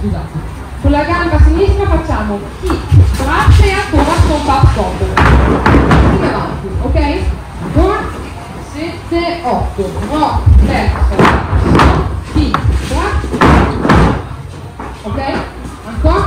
scusate. Con la gamba sinistra facciamo kick, braccia e ancora stop up top. Più avanti, ok? Ancora 7, 8, rock, destra, kick, braccia, ok? Ancora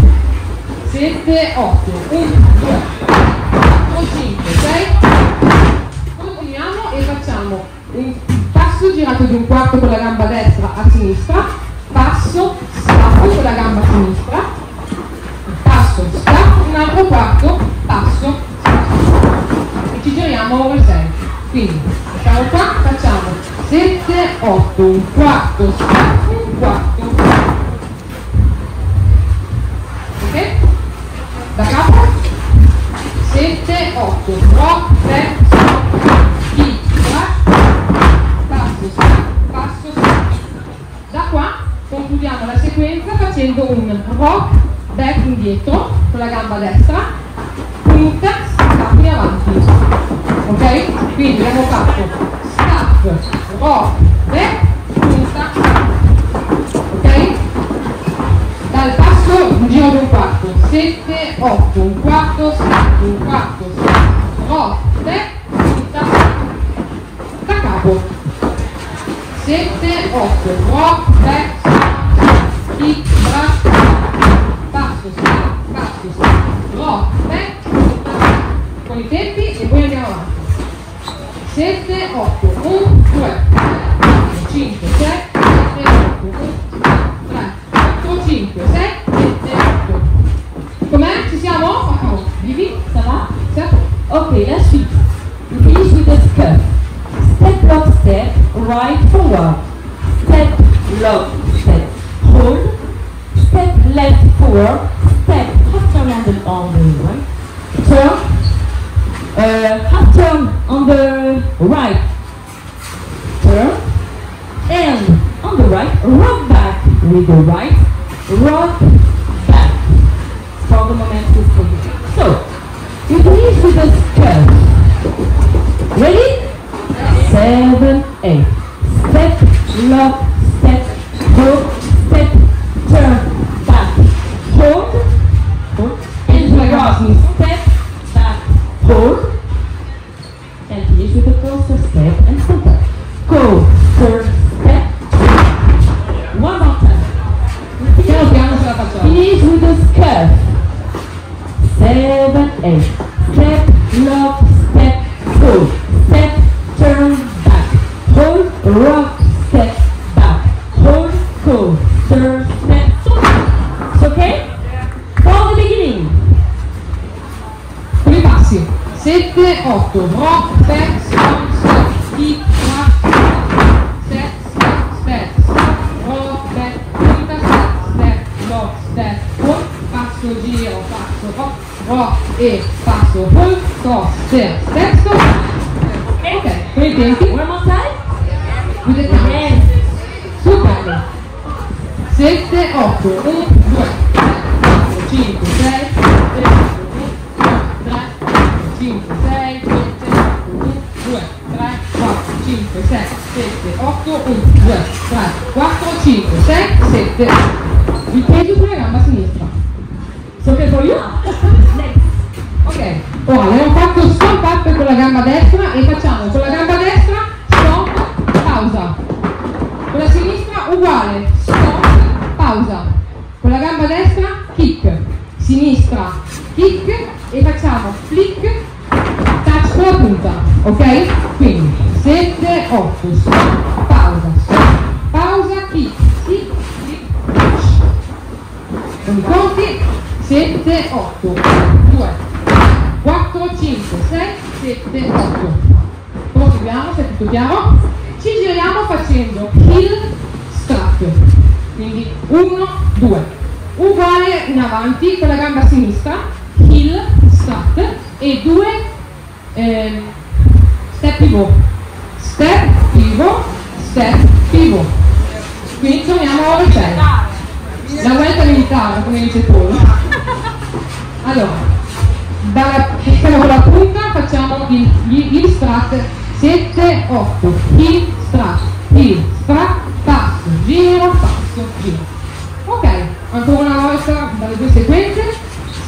7, 8, 1, 2, 4, 5, 6. Continuiamo e facciamo un passo girato di un quarto con la gamba destra a sinistra, passo, scappo con la gamba sinistra, passo, scappo, un altro quarto, passo, scappo. E ci giriamo over 6. Quindi facciamo qua, facciamo 7, 8, un quarto, scappo, un quarto. Ok? Da capo 7, 8, rock, back, kick, passo, passo. Da qua concludiamo la sequenza facendo un rock, back indietro con la gamba destra, punta, scappo in avanti. Ok? Quindi abbiamo fatto stop, rock, back, punta, ok? Dal passo un giro di un quarto, 7, 8, un quarto, scappo, un quarto, scappo, rock, back, punta, da capo, 7, 8, rock, back, kick, braccia, passo, rock, back, punta, con i tempi e poi andiamo avanti. 7, 8, 1, 2, 5, 6, 7, 8, 1, 3, 4, 5, 6, 7, 8. Com'è? Ci siamo? Vivi? Ça va? Certo. Ok, la suite. We finish with the scuff. Step, lock, step, right, forward. Step, lock, step, hold. Step, left, forward. Step, half turn on the right. Turn. Half turn on the right. Turn. And on the right, rock back with the right. Rock back. For the moment, so, we finish with the scuff. Ready? 7, 8. Step, lock, step, go, step, turn, back, hold, and rock, step, back, hold, and finish with the coaster step and step. Coaster step. One more time. Finish with the scuff. 7, 8. Step, lock, step, go, step, turn, back, hold, rock, step, back, hold, go, turn, step, it's okay? For the beginning. Con i passi 7, 8, rock, back, step, kick, step, rock, back, punta, step, lock, step, hold, passo, giro, passo, rock e passo, hold, step, stop. Ok, con i tempi. One more time? With the count. Yes. Super. 7, 8, 1, 2, 3, 5, 6, 7, 3, 5, 6, 7, 1, 2, 3, 4, 5, 6, 7, 8, 1, 2, 3, 4, 5, 6, 7. Il peso sulla gamba sinistra. So che for you? Ok, ora abbiamo fatto stomp up con la gamba destra e facciamo con la gamba destra stomp, pausa. Con la sinistra uguale, stomp, pausa. Con la gamba destra kick, sinistra kick e facciamo flick, touch con la punta, ok? Quindi 7, 8, stop, pausa, kick, kick, kick, touch. Con i conti 7, 8, 2, 4, 5, 6, 7, 8. Proseguiamo, se è tutto chiaro. Ci giriamo facendo heel strut. Quindi 1, 2. Uguale in avanti con la gamba sinistra, heel strut e 2 step pivot. Step pivot, step pivot. Quindi torniamo a 6. La vuelta militare, come dice Paul. Allora, con la punta facciamo il strut 7, 8, heel strut, passo, giro, ok,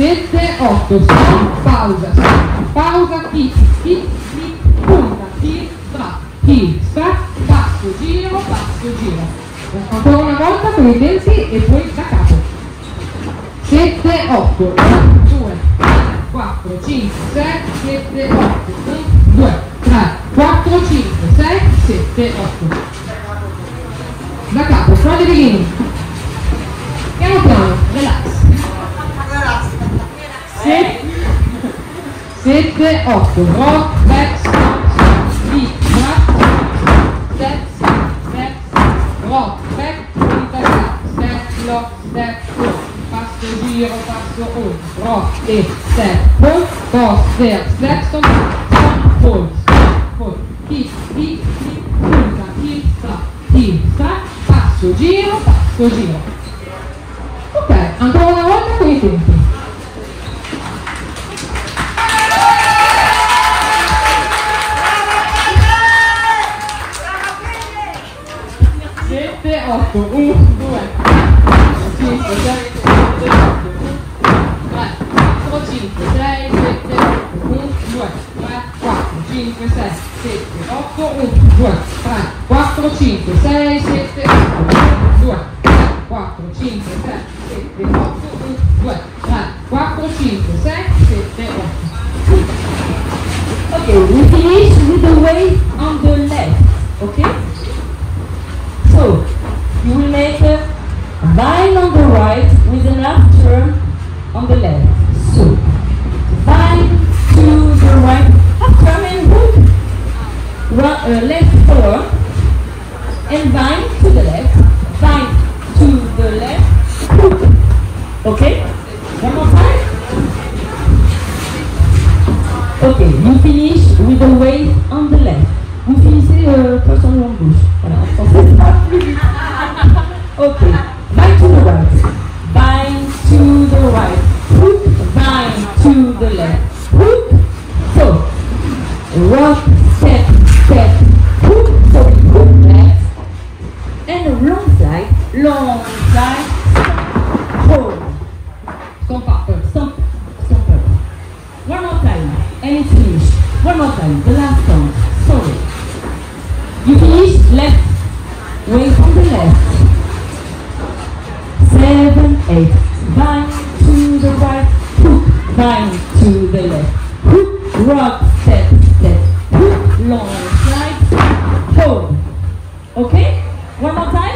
7, 8, stop, pausa, kick, kick, kick, punta, heel, strap, passo, giro, ancora una volta con i denti e poi da capo. 7, 8, 1, 2, 3, 4, 5, 6, 7, 8, 1, 2, 3, 4, 5, 6, 7, 8. Da capo, from the beginning. Piano piano, relax. 7, 8, rock, back, step, rock, back, step, lock, step, passo, giro, passo, hold, rock e step, hold, cross, step, stop, hold, kick, punta, heel, strap, passo, giro. Ok, ancora una volta con i tempi. 7, 8, 1, 2, 5, 6, 7, 8, 3, 4, 5, 6, 7, 8, 1, 2, 3, 4, 5, 6, 7, 8, 1, 2, 3, 4, 5, 6, 7, 8, 2, 3, 4, 5, 6, 7, 8, 1, 2, 3, 4, 5, 6, 7, 8. Okay, we finish with the weight on the left, okay? So, you will make a vine on the right with an half turn on the left. So, vine to the right, half turn and hook, left forward, and vine to the left, vine to the left, hook. Okay? One more time. Ok, you finish with the weight on the left. Vous finissez personne en gauche. Voilà, en français c'est pas plus vite. Ok, bind to the right. Bind to the right. Hook, bind to the left. Hook. So, rock, step, hook. So we hook left. And a long slide, hold. Stomp up. One more time, and it's finished. One more time, the last count. Sorry. You finish left, weight on the left. 7, 8. Bind to the right, hook, bind to the left. Hook, rock, step, hook, long slide, hold. Okay? One more time.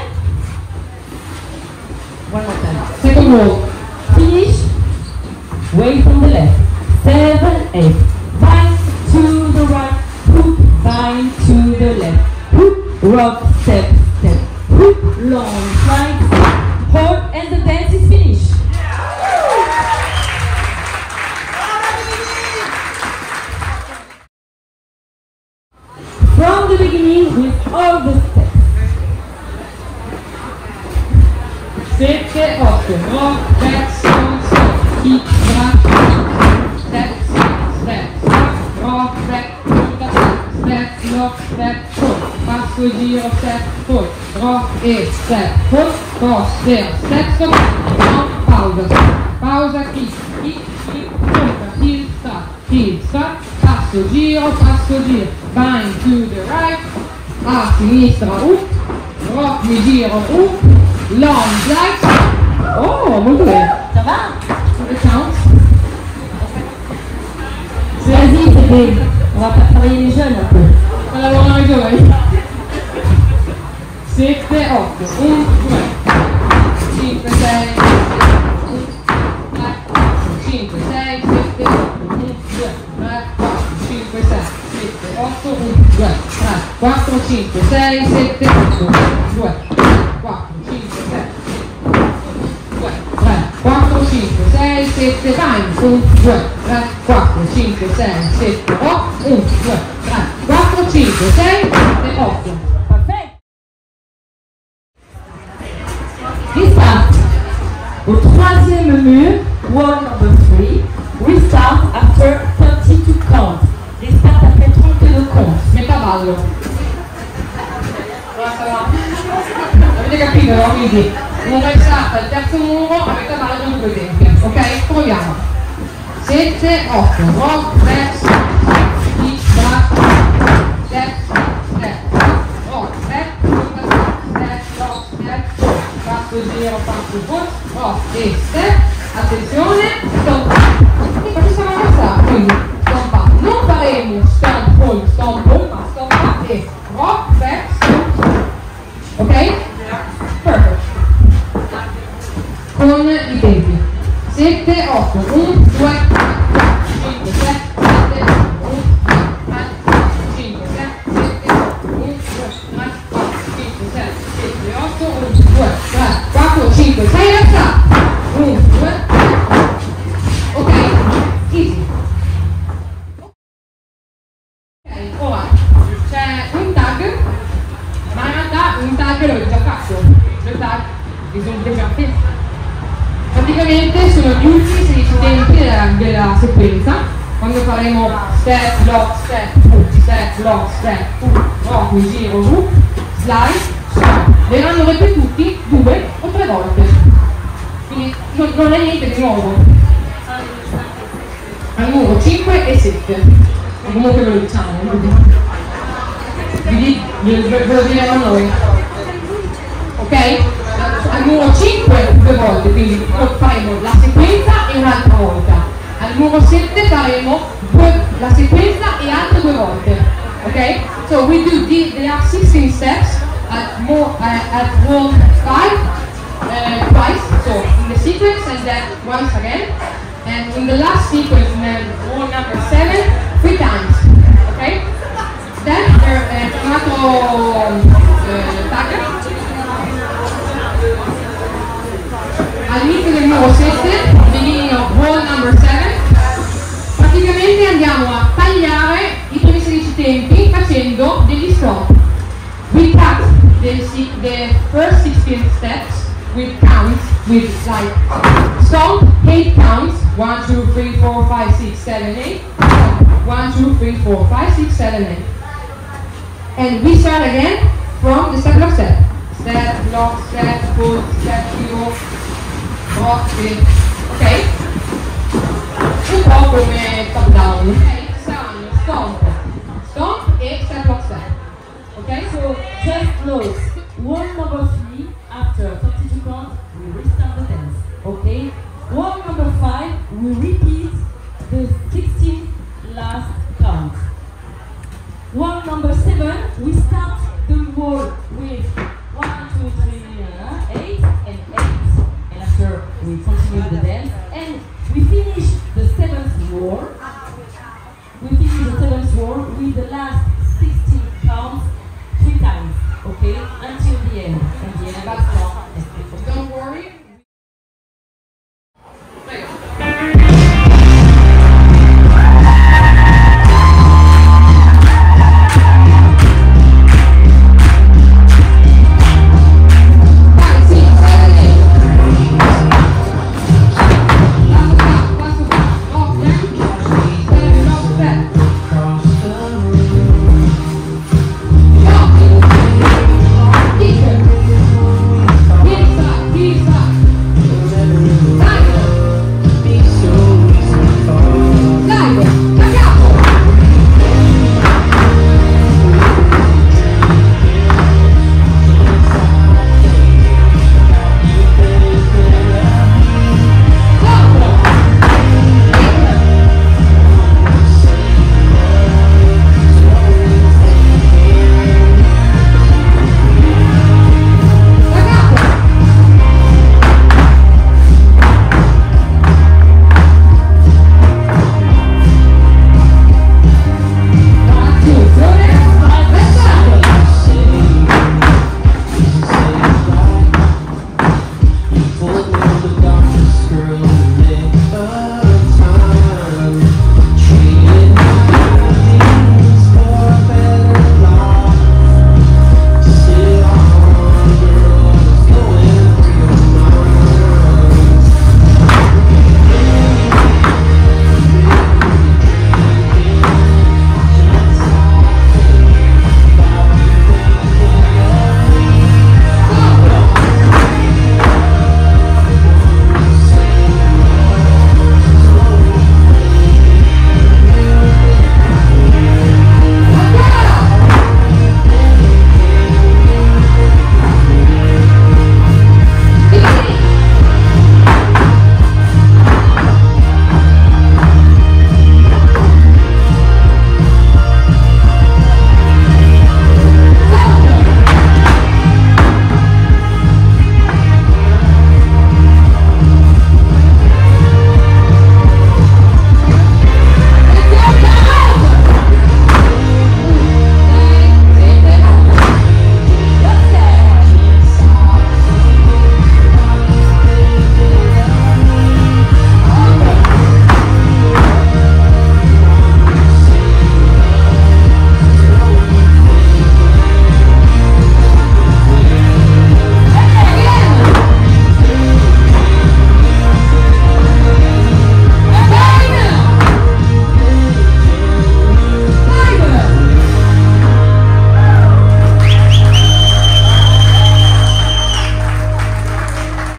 Second row. Finish, weight on the left. 7, 8. Bind to the right, hook, bind to the left. Hook, rock, step, hook, long slide, hold, and the dance is finished. From the beginning with all the steps. 7, 8, rock, back, step, kick, step, rock, back, step, lock, step, hold, passo, giro, step, hold, rock e step, hold, cross, step, stop, pausa, kick, punta, heel, strap, passo, giro, bind to the right, a sinistra, rock, mi giro, long, slide, oh, molto bene. Ça va? Le count. Vas-y, bébé. On va faire travailler les jeunes un peu. Per lavorare i giovani. 7, 8, 1, 2, 5, 6, 3, 5, 6, 7, 8, 1, 2, 3, 4, 5, 6, 7, 8, 1, 2, 3, 4, 5, 6, 7, 8, 2, 4, 5, 6, 2, 3, 4, 5, 6, 7, vai, 1, 2, 3, 4, 5, 6, 7, 8, 1, 2, 3, 4, 5, 6, 7, 8. Parfait. Restart. Au troisième mur, wall number 3. Restart after 32 counts. Restart après 32 counts. Metà ballo. Avete capito, no? Quindi un restart al terzo muro, a metà ballo con due tempi. Ok? Proviamo. 7, 8, rock, step, di, back, step, step, rock, step, rock, step, passo 0, passo fuori, rock e step, attenzione, stomp, e qua ci siamo avanzati, quindi stompa, non faremo stomp, ma stompa e rock, step, stomp, ok? Perfect. Con i tempi 7, 8, 1, 2, 5, 6, 7, 1, 2, 3, 5, 6, 7, 1, 2, 3, 4, 5, 6, 7, 8, 1, 2, 3, 4, 5, 6, alza! 1, 2, 3, ok, easy. Ok, ora c'è un tag, ma in realtà un tag l'ho già fatto. Il tag bisogna già fare. Praticamente sono gli ultimi 16 tempi della sequenza, quando faremo step, lock, step, rock, giro, loop, slide, stop. Verranno ripetuti 2 o 3 volte, quindi non è niente di nuovo. Al numero 5 e 7, comunque ve lo diciamo, ve lo diremo noi, ok? Al numero 5 2 volte, quindi faremo la sequenza e un'altra volta. Al numero 7 faremo la sequenza e altre 2 volte. Ok? So we do there are 16 steps at row 5 twice, so in the sequence and then once again. And in the last sequence, row number 7, 3 times. Ok? Then there un altro tag. All'inizio del numero 7, delineo roll number 7, praticamente andiamo a tagliare i primi 16 tempi facendo degli stop. We cut the first 16 steps with counts, with like stomp, 8 counts, 1, 2, 3, 4, 5, 6, 7, 8, 1, 2, 3, 4, 5, 6, 7, 8. And we start again from the step, lock, step. Step, lock, step, foot, step, zero, rock, ok? Un po' come top down. Ok, saranno stomp e step, lock, step. Okay, so just close. Wall number 3, after 32 count, we restart the dance. Okay? Wall number 5, we repeat